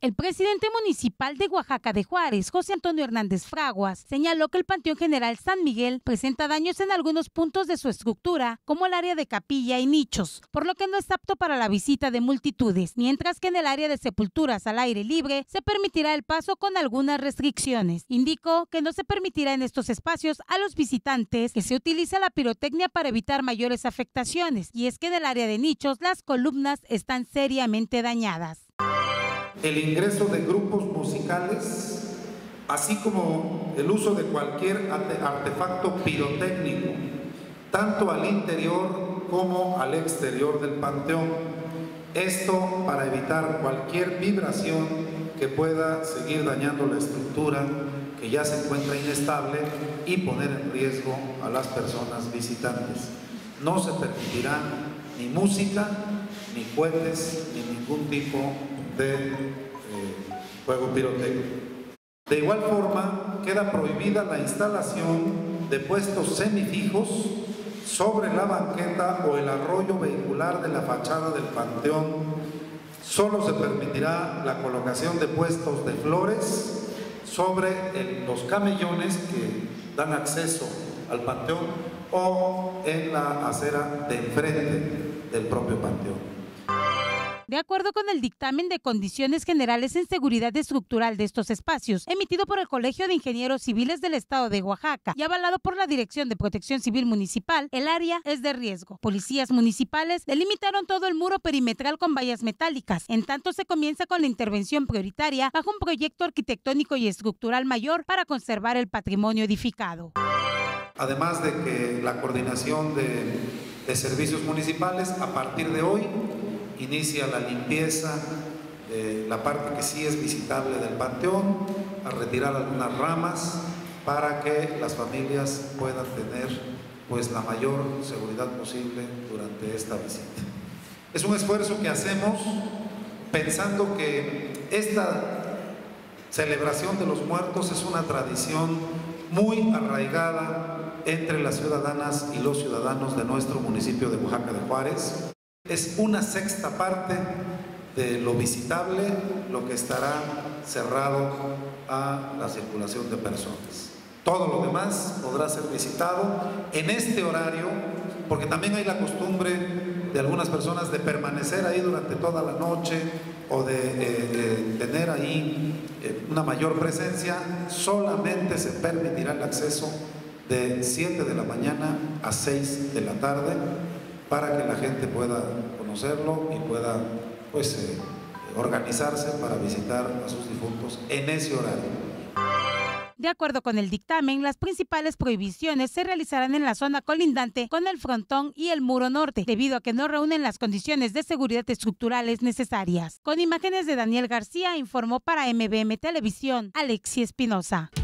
El presidente municipal de Oaxaca de Juárez, José Antonio Hernández Fraguas, señaló que el Panteón General San Miguel presenta daños en algunos puntos de su estructura, como el área de capilla y nichos, por lo que no es apto para la visita de multitudes, mientras que en el área de sepulturas al aire libre se permitirá el paso con algunas restricciones. Indicó que no se permitirá en estos espacios a los visitantes que se utilice la pirotecnia para evitar mayores afectaciones, y es que en el área de nichos las columnas están seriamente dañadas. El ingreso de grupos musicales, así como el uso de cualquier artefacto pirotécnico, tanto al interior como al exterior del panteón. Esto para evitar cualquier vibración que pueda seguir dañando la estructura que ya se encuentra inestable y poner en riesgo a las personas visitantes. No se permitirá ni música, ni cohetes, ni ningún tipo de fuego pirotécnico. De igual forma, queda prohibida la instalación de puestos semifijos sobre la banqueta o el arroyo vehicular de la fachada del panteón. Solo se permitirá la colocación de puestos de flores sobre los camellones que dan acceso al panteón o en la acera de enfrente del propio panteón. De acuerdo con el dictamen de condiciones generales en seguridad estructural de estos espacios, emitido por el Colegio de Ingenieros Civiles del Estado de Oaxaca y avalado por la Dirección de Protección Civil Municipal, el área es de riesgo. Policías municipales delimitaron todo el muro perimetral con vallas metálicas. En tanto, se comienza con la intervención prioritaria bajo un proyecto arquitectónico y estructural mayor para conservar el patrimonio edificado. Además de que la coordinación de servicios municipales, a partir de hoy, inicia la limpieza de la parte que sí es visitable del panteón, a retirar algunas ramas para que las familias puedan tener pues la mayor seguridad posible durante esta visita. Es un esfuerzo que hacemos pensando que esta celebración de los muertos es una tradición muy arraigada entre las ciudadanas y los ciudadanos de nuestro municipio de Oaxaca de Juárez. Es una sexta parte de lo visitable lo que estará cerrado a la circulación de personas. Todo lo demás podrá ser visitado en este horario, porque también hay la costumbre de algunas personas de permanecer ahí durante toda la noche o de tener ahí una mayor presencia. Solamente se permitirá el acceso de 7 de la mañana a 6 de la tarde, para que la gente pueda conocerlo y pueda organizarse para visitar a sus difuntos en ese horario. De acuerdo con el dictamen, las principales prohibiciones se realizarán en la zona colindante con el frontón y el muro norte, debido a que no reúnen las condiciones de seguridad estructurales necesarias. Con imágenes de Daniel García, informó para MBM Televisión, Alexi Espinosa.